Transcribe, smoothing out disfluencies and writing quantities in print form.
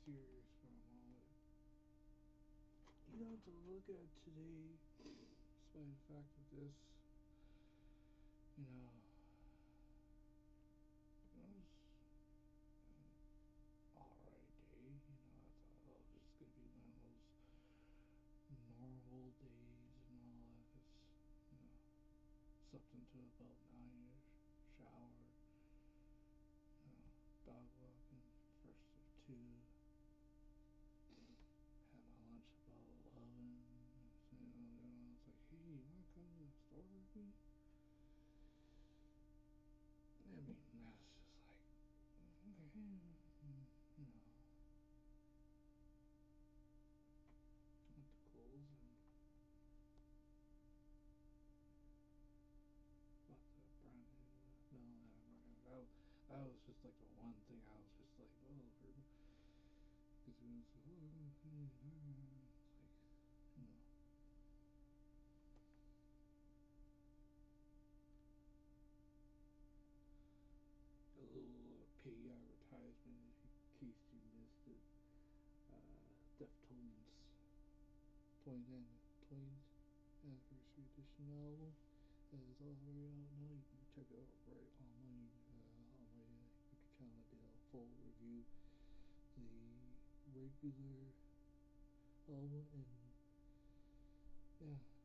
serious for a moment. You know, to look at today, despite the fact of this, you know, it was an alright day. You know, I thought, oh, this is gonna be one of those normal days and all that. It's, you know, slept until about 9ish, showered, you know, dog walking, first of two, had my lunch about 11. So, I was like, hey, you wanna come to the store with me? I mean, that's just like, okay, you know, went to Kohl's and bought the brand new melon hamburger. That was just like the one thing I was just like, oh, because it was, oh, it's like, you know, a little pay advertisement in case you missed it. Deftones 20th anniversary edition album that is already out now. You can check it out right on my YouTube channel. I did a full review, the regular album, and yeah,